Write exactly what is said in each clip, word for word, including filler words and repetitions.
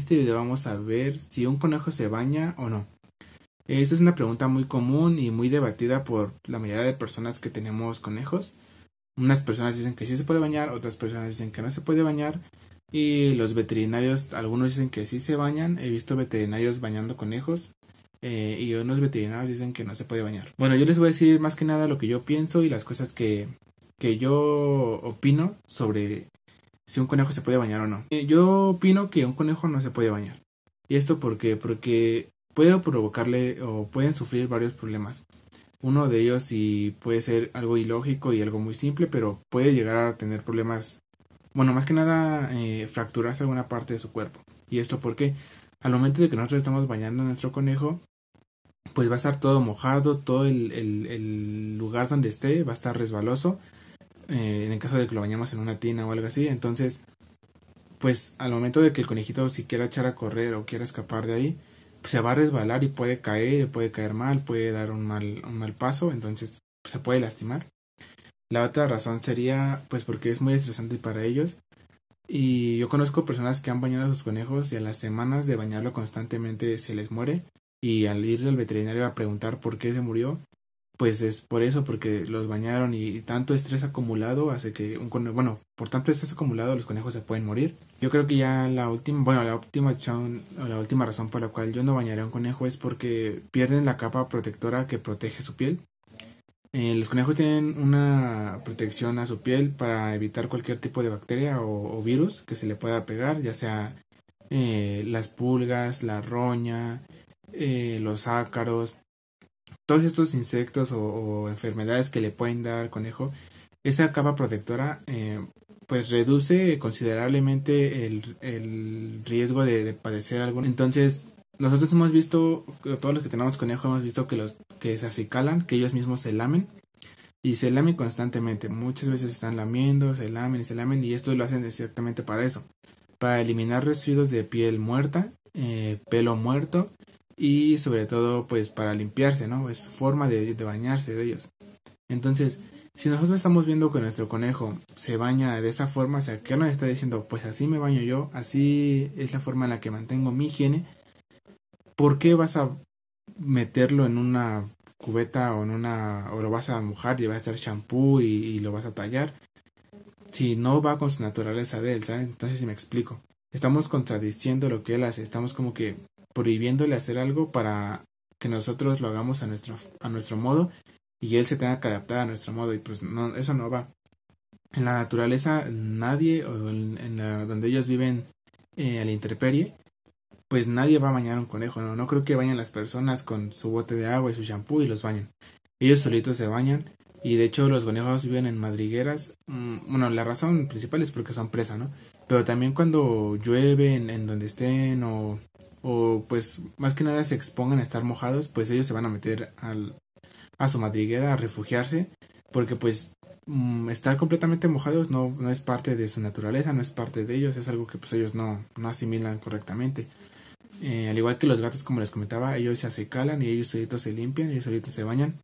este video vamos a ver si un conejo se baña o no. Esta es una pregunta muy común y muy debatida por la mayoría de personas que tenemos conejos. Unas personas dicen que sí se puede bañar, otras personas dicen que no se puede bañar. Y los veterinarios, algunos dicen que sí se bañan. He visto veterinarios bañando conejos. Eh, y unos veterinarios dicen que no se puede bañar. Bueno, yo les voy a decir más que nada lo que yo pienso y las cosas que, que yo opino sobre si un conejo se puede bañar o no. Eh, yo opino que un conejo no se puede bañar. ¿Y esto por qué? Porque puede provocarle o pueden sufrir varios problemas. Uno de ellos sí puede ser algo ilógico y algo muy simple, pero puede llegar a tener problemas, bueno, más que nada eh, fracturarse alguna parte de su cuerpo. ¿Y esto por qué? Al momento de que nosotros estamos bañando a nuestro conejo, pues va a estar todo mojado, todo el, el, el lugar donde esté va a estar resbaloso, eh, en el caso de que lo bañamos en una tina o algo así. Entonces, pues al momento de que el conejito si quiera echar a correr o quiera escapar de ahí, se va a resbalar y puede caer, puede caer mal, puede dar un mal, un mal paso, entonces se puede lastimar. La otra razón sería pues porque es muy estresante para ellos. Y yo conozco personas que han bañado a sus conejos y a las semanas de bañarlo constantemente se les muere. Y al ir al veterinario a preguntar por qué se murió, pues es por eso, porque los bañaron y tanto estrés acumulado hace que un conejo, bueno, por tanto estrés acumulado los conejos se pueden morir. Yo creo que ya la última, bueno, la última opción, o la última razón por la cual yo no bañaré a un conejo es porque pierden la capa protectora que protege su piel. Eh, los conejos tienen una protección a su piel para evitar cualquier tipo de bacteria o, o virus que se le pueda pegar, ya sea eh, las pulgas, la roña, eh, los ácaros, todos estos insectos o, o enfermedades que le pueden dar al conejo. Esta capa protectora eh, pues reduce considerablemente el, el riesgo de, de padecer algo. Entonces nosotros hemos visto, todos los que tenemos conejo hemos visto que los que se acicalan, que ellos mismos se lamen y se lamen constantemente. Muchas veces están lamiendo, se lamen y se lamen, y esto lo hacen exactamente para eso, para eliminar residuos de piel muerta, eh, pelo muerto, y sobre todo pues para limpiarse, ¿no? Es forma de, de bañarse de ellos. Entonces, si nosotros estamos viendo que nuestro conejo se baña de esa forma, o sea, que nos está diciendo, pues así me baño yo, así es la forma en la que mantengo mi higiene, ¿por qué vas a meterlo en una cubeta o en una, o lo vas a mojar y vas a estar shampoo y, y lo vas a tallar, si no va con su naturaleza de él, ¿sabes? Entonces, si me explico, estamos contradiciendo lo que él hace, estamos como que prohibiéndole hacer algo para que nosotros lo hagamos a nuestro, a nuestro modo y él se tenga que adaptar a nuestro modo, y pues no, eso no va. En la naturaleza nadie, o en, en la, donde ellos viven eh, a la intemperie, pues nadie va a bañar a un conejo, no, no creo que bañen las personas con su bote de agua y su shampoo y los bañan. Ellos solitos se bañan, y de hecho los conejos viven en madrigueras. Bueno, la razón principal es porque son presa, ¿no? Pero también cuando llueve en, en donde estén, o, o pues más que nada se expongan a estar mojados, pues ellos se van a meter al, a su madriguera a refugiarse, porque pues mm, estar completamente mojados no, no es parte de su naturaleza, no es parte de ellos, es algo que pues ellos no, no asimilan correctamente. Eh, al igual que los gatos, como les comentaba, ellos se acicalan y ellos solitos se limpian, ellos solitos se bañan.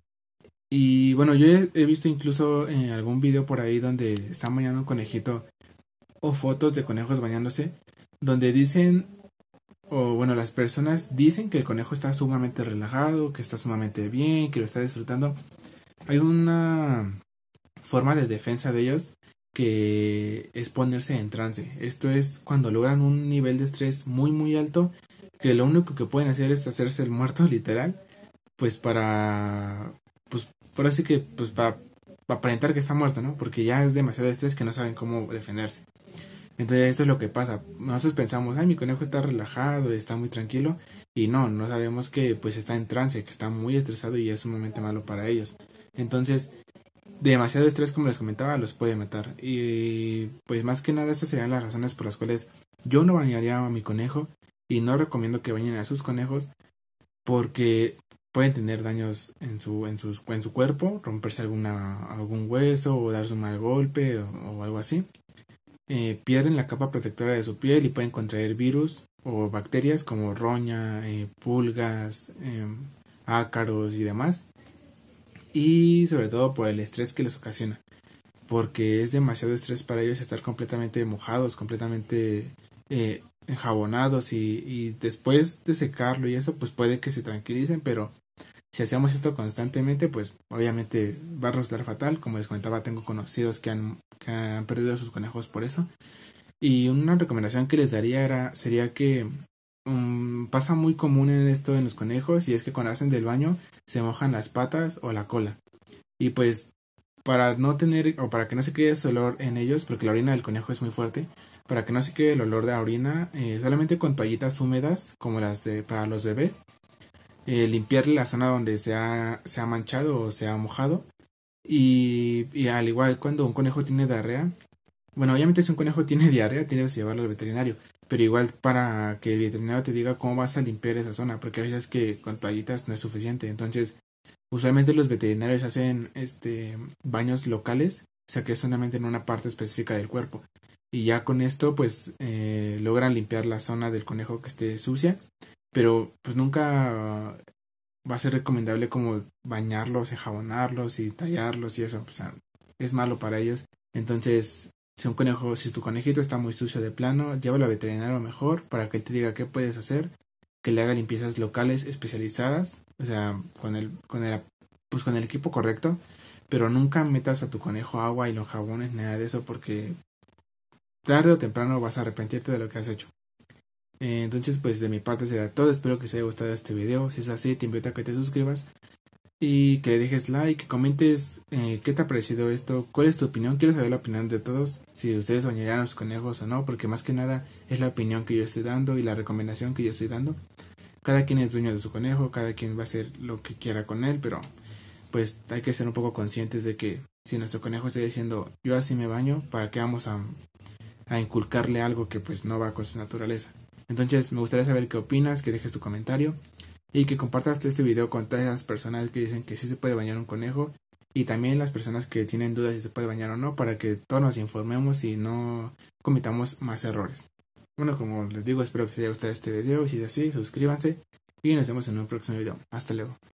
Y bueno, yo he, he visto incluso en algún video por ahí donde están bañando un conejito, o fotos de conejos bañándose, donde dicen, o bueno, las personas dicen que el conejo está sumamente relajado, que está sumamente bien, que lo está disfrutando. Hay una forma de defensa de ellos que es ponerse en trance. Esto es cuando logran un nivel de estrés muy muy alto, que lo único que pueden hacer es hacerse el muerto literal, pues para pues por así que pues para, para aparentar que está muerto, ¿no? Porque ya es demasiado estrés que no saben cómo defenderse. Entonces esto es lo que pasa. Nosotros pensamos, ay, mi conejo está relajado, está muy tranquilo, y no, no sabemos que pues está en trance, que está muy estresado y es sumamente malo para ellos. Entonces demasiado estrés, como les comentaba, los puede matar. Y pues más que nada estas serían las razones por las cuales yo no bañaría a mi conejo, y no recomiendo que bañen a sus conejos, porque pueden tener daños en su en sus en su cuerpo, romperse alguna algún hueso o darse un mal golpe o, o algo así. Eh, pierden la capa protectora de su piel y pueden contraer virus o bacterias como roña, eh, pulgas, eh, ácaros y demás. Y sobre todo por el estrés que les ocasiona, porque es demasiado estrés para ellos estar completamente mojados, completamente eh, enjabonados y, y después de secarlo y eso, pues puede que se tranquilicen, pero si hacemos esto constantemente, pues obviamente va a resultar fatal. Como les comentaba, tengo conocidos que han, que han perdido sus conejos por eso. Y una recomendación que les daría era, sería que um, pasa muy común en esto en los conejos, y es que cuando hacen del baño se mojan las patas o la cola. Y pues para no tener o para que no se quede ese olor en ellos, porque la orina del conejo es muy fuerte, para que no se quede el olor de la orina, eh, solamente con toallitas húmedas como las de para los bebés, eh, limpiarle la zona donde se ha, se ha manchado o se ha mojado. Y, y al igual cuando un conejo tiene diarrea, bueno, obviamente si un conejo tiene diarrea tienes que llevarlo al veterinario, pero igual para que el veterinario te diga cómo vas a limpiar esa zona, porque a veces que con toallitas no es suficiente. Entonces usualmente los veterinarios hacen este baños locales, o sea que es solamente en una parte específica del cuerpo, y ya con esto pues eh, logran limpiar la zona del conejo que esté sucia, pero pues nunca va a ser recomendable como bañarlos, enjabonarlos y tallarlos y eso, o sea, es malo para ellos. Entonces, si un conejo, si tu conejito está muy sucio de plano, llévalo al veterinario mejor para que él te diga qué puedes hacer, que le haga limpiezas locales especializadas, o sea, con el, con el, pues con el equipo correcto, pero nunca metas a tu conejo agua y lo enjabones, nada de eso, porque tarde o temprano vas a arrepentirte de lo que has hecho. Eh, entonces, pues de mi parte será todo. Espero que os haya gustado este video. Si es así, te invito a que te suscribas y que dejes like, que comentes eh, qué te ha parecido esto, cuál es tu opinión. Quiero saber la opinión de todos, si ustedes bañarían a los conejos o no, porque más que nada es la opinión que yo estoy dando y la recomendación que yo estoy dando. Cada quien es dueño de su conejo, cada quien va a hacer lo que quiera con él, pero pues hay que ser un poco conscientes de que si nuestro conejo está diciendo yo así me baño, ¿para qué vamos a, a inculcarle algo que pues no va con su naturaleza? Entonces me gustaría saber qué opinas, que dejes tu comentario y que compartas este video con todas esas personas que dicen que sí se puede bañar un conejo, y también las personas que tienen dudas si se puede bañar o no, para que todos nos informemos y no cometamos más errores. Bueno, como les digo, espero que les haya gustado este video, y si es así, suscríbanse y nos vemos en un próximo video. Hasta luego.